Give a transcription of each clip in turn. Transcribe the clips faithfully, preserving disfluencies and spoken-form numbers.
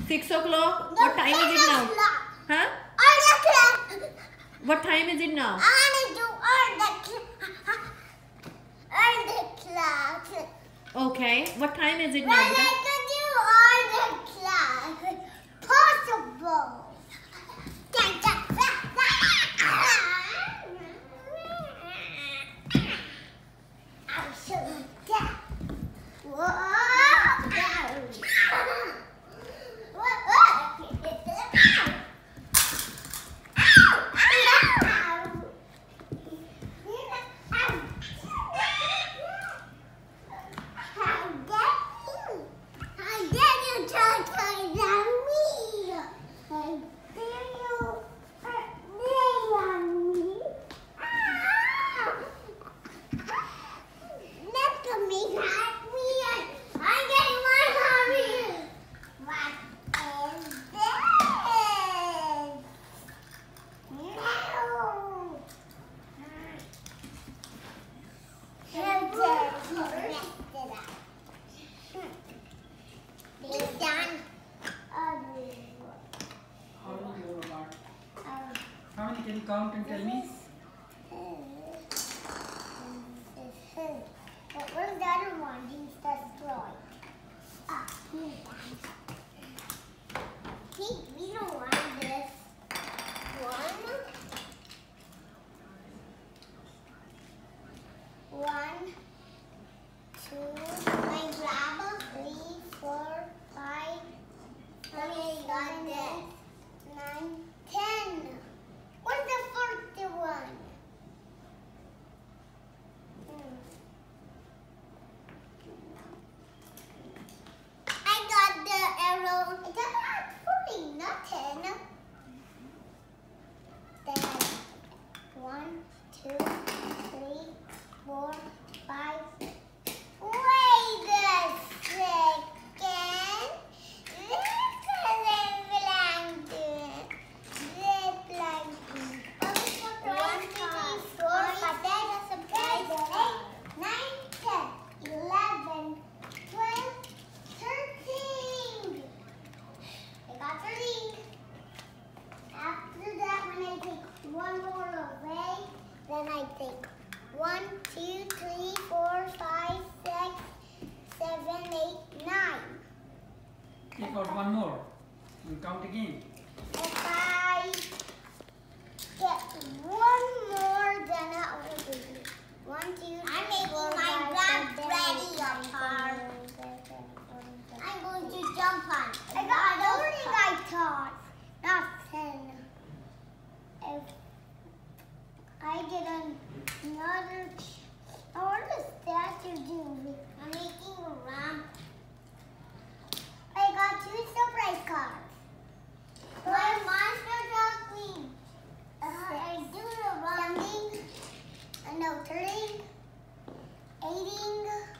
Six o'clock? What time is it now? Huh? What time is it now? I want to do all the clock. Okay. What time is it Well, now? I can do all the clock. Possible. I'll show you that. Whoa. How many can you count and tell me? But where's the other one? He's destroyed. Ah, Pete, we don't want this. One. One. Two. I grab a three, four, five. Okay, got this. Nine, ten. Where's the fourth one? Hmm. I got the arrow. I got forty, not ten. Then one, two, three, four, five. Wait a second. Then I take one, two, three, four, five, six, seven, eight, nine. Take out one more. You count again. If I get one more, then I will do it. One, two, three, I'm making four, my five, run ready, Apar. I'm going to jump on. I got forty, I thought. Not ten. If I get another. I want the statue do. I'm making a ramp. I got two surprise cards. My monster truck queen. Uh, I do the running. Uh, no, turning. Aiding.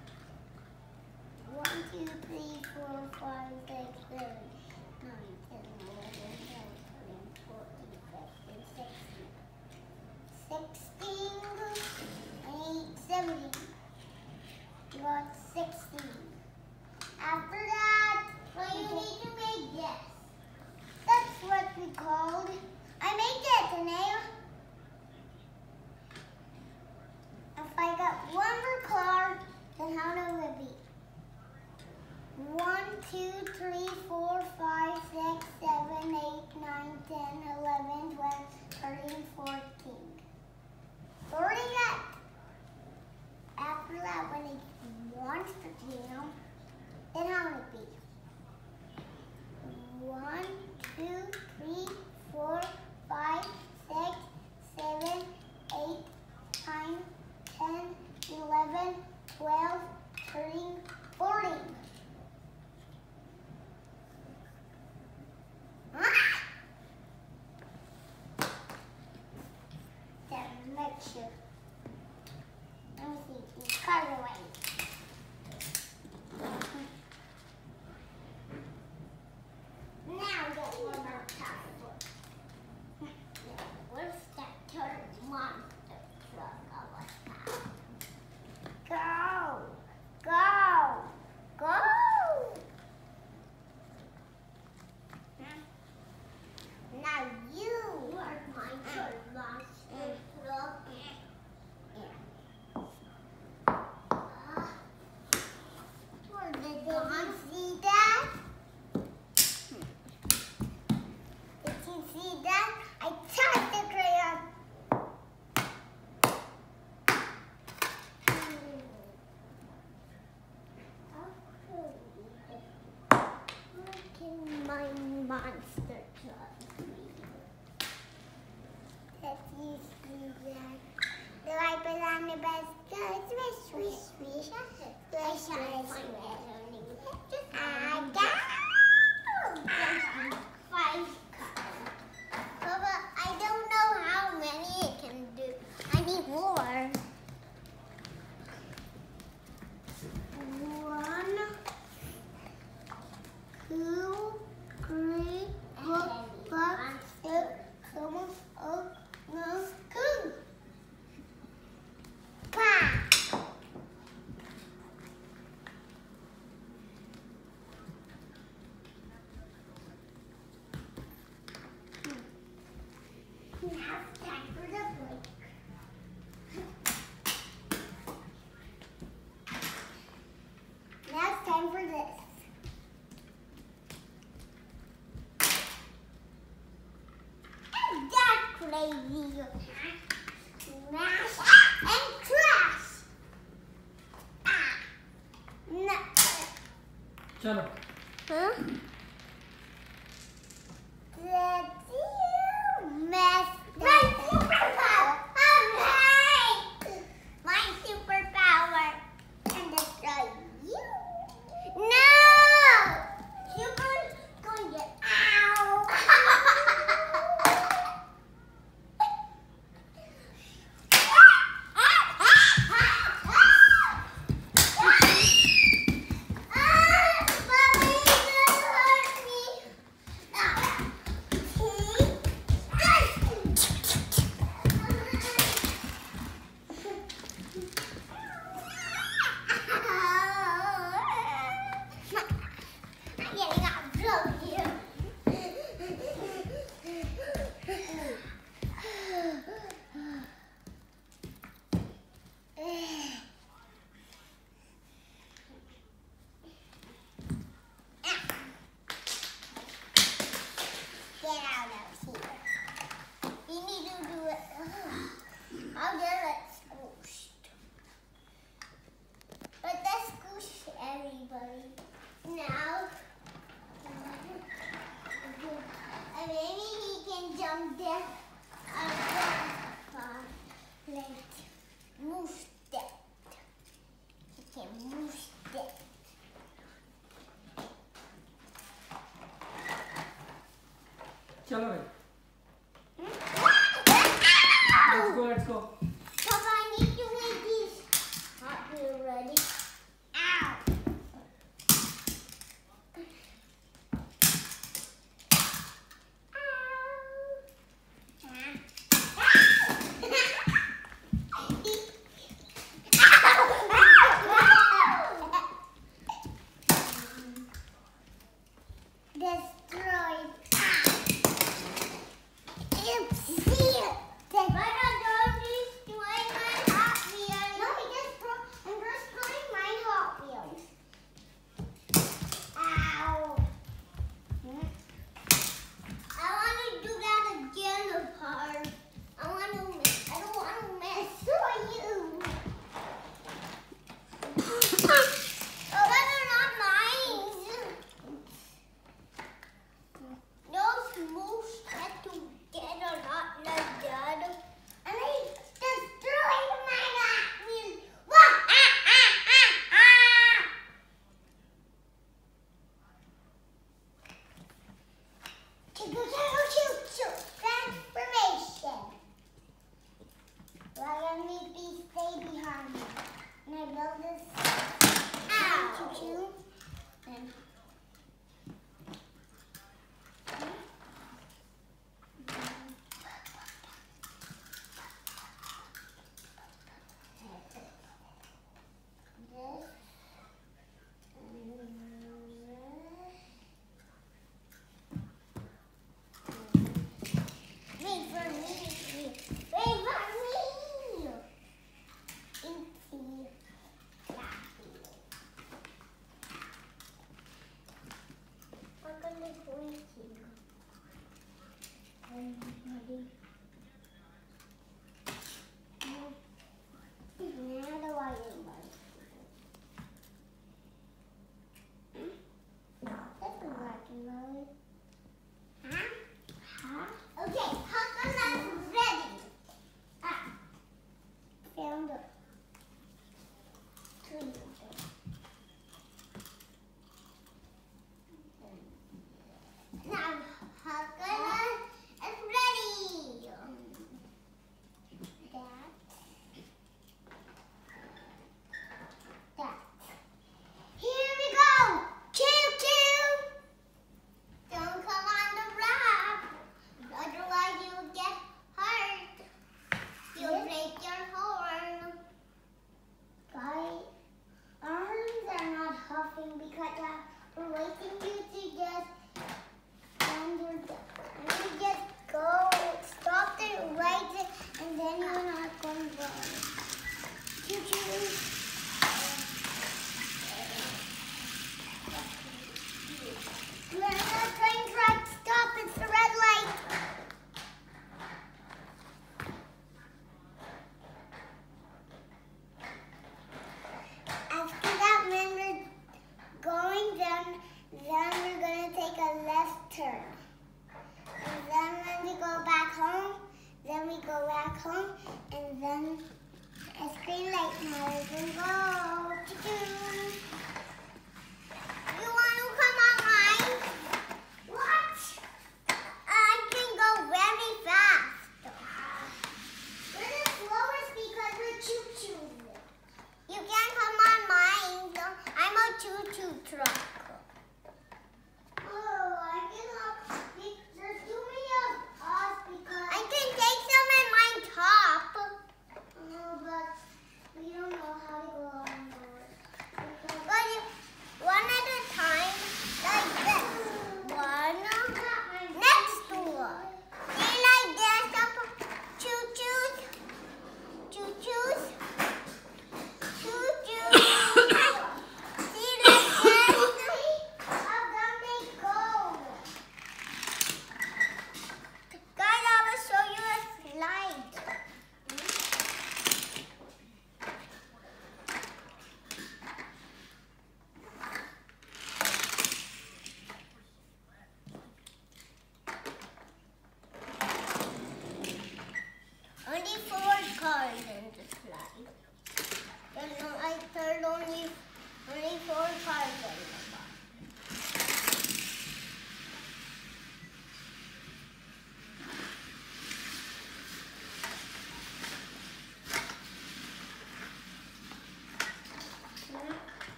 One, two, three, four, five, six, seven, nine, ten, eleven, twelve, thirteen, fourteen, fifteen, sixteen. Sixteen, eight, seventeen. You got sixteen. After that, well, you need to make this. That's what we called. I made it, Anay. If I got one more card, then how will it be? One, two, three, four, five, six, seven, eight, nine, ten, eleven, twelve, thirteen, fourteen. Sorting it. After that, when it wants to jam, then how will it be? One, two, three, four, five, six, seven, eight, nine, ten, eleven, twelve, thirteen, fourteen. Sure. Let me see. You cut it away. Now get one more time. Where's that third monster truck? Go! Go! monster truck. Let's use that. Do I put on the best? Swish, swish, swish, swish, swish, swish. I got five colors. But I don't know how many it can do. I need more. One, two, three, four, five, six, seven, eight, nine, ten. Five. Now it's time for the break. Now it's time for this. And that's crazy. Smash and crash. Ah. No. Chalo. Huh? Did you mess my superpower? Alright! My superpower can destroy you. No! Super's going to get ow! I'll get it squished. But let's squish everybody. Now, and maybe he can jump there. Like, move that. He can move that. Chalo bhai. Let's go, let's go. Papa, I need to make these hot glue ready. Ow! Destroyed.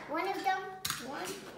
One of them. One.